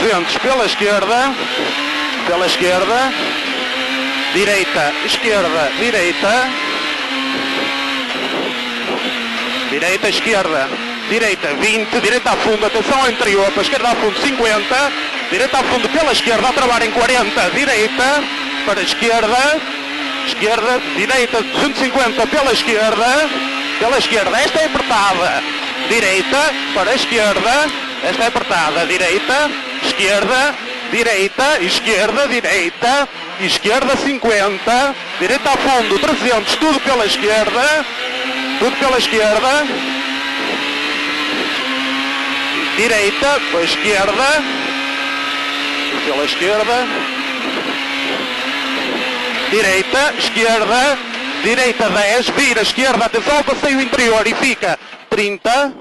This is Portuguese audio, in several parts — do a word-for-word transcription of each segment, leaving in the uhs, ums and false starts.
trezentos pela esquerda, pela esquerda, direita, esquerda, direita, direita, esquerda, direita, vinte, direita a fundo, atenção ao interior, para a esquerda a fundo, cinquenta, direita a fundo pela esquerda, a travar em quarenta, direita, para a esquerda, esquerda, direita, duzentos e cinquenta pela esquerda, pela esquerda, esta é apertada, direita, para a esquerda, esta é apertada, direita, esquerda, direita, esquerda, direita, esquerda cinquenta, direita a fundo, trezentos, tudo pela esquerda, tudo pela esquerda, direita, para a esquerda, pela esquerda, direita, esquerda, direita dez, vira, esquerda, atenção ao passeio interior e fica trinta,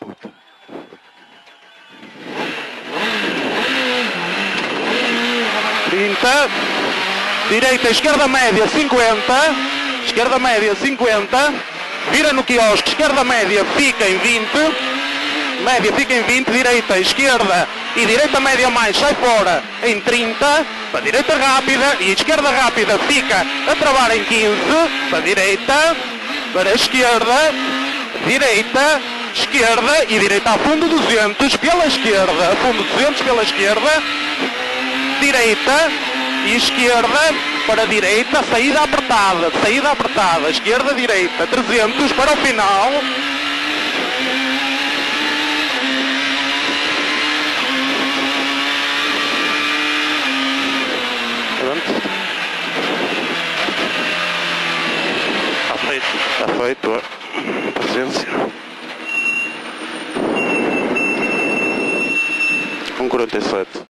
trinta, direita, esquerda média, cinquenta, esquerda média, cinquenta, vira no quiosque, esquerda média, fica em vinte, média fica em vinte, direita, esquerda e direita média mais, sai fora em trinta, para direita rápida e esquerda rápida fica a travar em quinze, para direita, para a esquerda, direita, esquerda e direita a fundo duzentos pela esquerda, a fundo duzentos pela esquerda, direita e esquerda para a direita, saída apertada, saída apertada, esquerda, direita, trezentos para o final. Pronto. Está feito, está feito. Paciência. Um quarenta e sete.